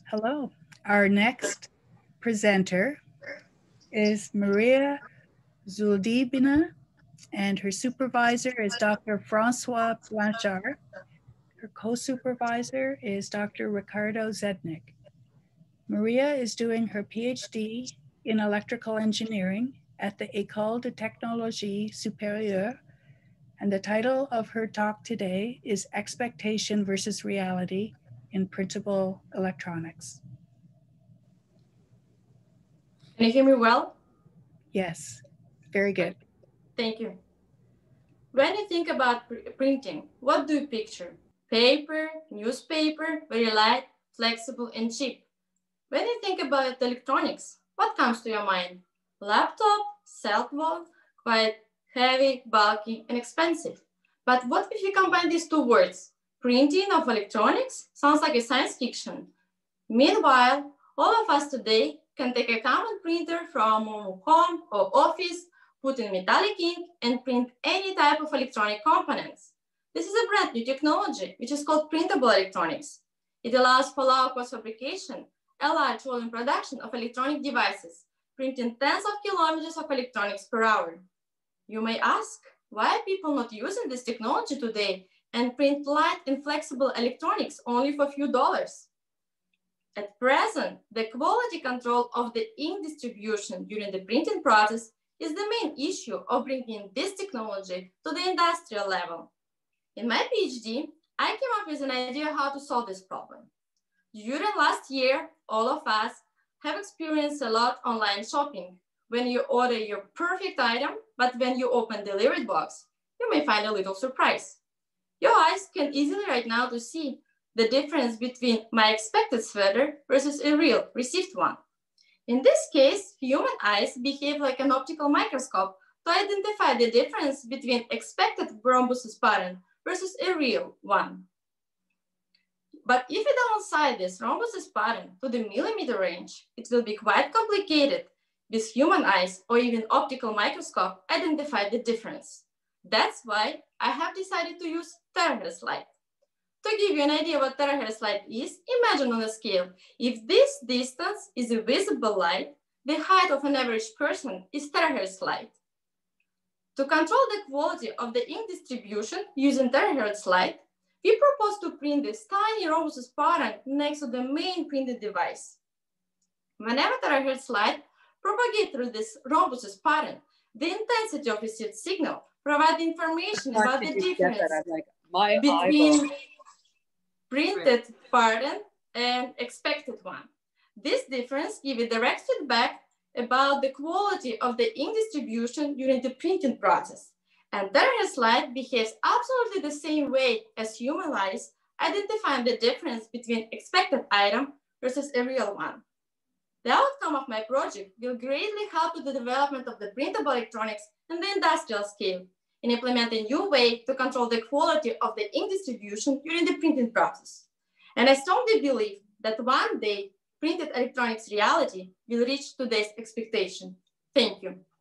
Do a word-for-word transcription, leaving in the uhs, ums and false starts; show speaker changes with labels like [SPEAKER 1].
[SPEAKER 1] Hello. Our next presenter is Maria Zuldibina, and her supervisor is Doctor Francois Blanchard. Her co-supervisor is Doctor Ricardo Zednik. Maria is doing her PhD in electrical engineering at the École de Technologie Supérieure, and the title of her talk today is Expectation versus Reality in Printable Electronics.
[SPEAKER 2] Can you hear me well?
[SPEAKER 1] Yes, very good.
[SPEAKER 2] Thank you. When you think about pr printing, what do you picture? Paper, newspaper, very light, flexible, and cheap. When you think about electronics, what comes to your mind? Laptop, cell phone, quite heavy, bulky, and expensive. But what if you combine these two words? Printing of electronics sounds like a science fiction. Meanwhile, all of us today can take a common printer from our home or office, put in metallic ink, and print any type of electronic components. This is a brand new technology, which is called printable electronics. It allows for low-cost fabrication and large volume production of electronic devices, printing tens of kilometers of electronics per hour. You may ask, why are people not using this technology today and print light and flexible electronics only for a few dollars? At present, the quality control of the ink distribution during the printing process is the main issue of bringing this technology to the industrial level. In my PhD, I came up with an idea how to solve this problem. During last year, all of us have experienced a lot online shopping. When you order your perfect item, but when you open the delivery box, you may find a little surprise. Your eyes can easily right now to see the difference between my expected sweater versus a real received one. In this case, human eyes behave like an optical microscope to identify the difference between expected rhombus pattern versus a real one. But if we downsize this rhombus pattern to the millimeter range, it will be quite complicated with human eyes or even optical microscope identify the difference. That's why I have decided to use terahertz light. To give you an idea what terahertz light is, imagine on a scale. If this distance is a visible light, the height of an average person is terahertz light. To control the quality of the ink distribution using terahertz light, we propose to print this tiny rhombus pattern next to the main printed device. Whenever terahertz light propagates through this rhombus pattern, the intensity of received signal provides information about the difference
[SPEAKER 3] like,
[SPEAKER 2] between printed pattern and expected one. This difference gives a direct feedback about the quality of the ink distribution during the printing process. And terahertz light behaves absolutely the same way as human eyes, identifying the difference between expected item versus a real one. The outcome of my project will greatly help with the development of the printable electronics in the industrial scale and implement a new way to control the quality of the ink distribution during the printing process. And I strongly believe that one day, printed electronics reality will reach today's expectation. Thank you.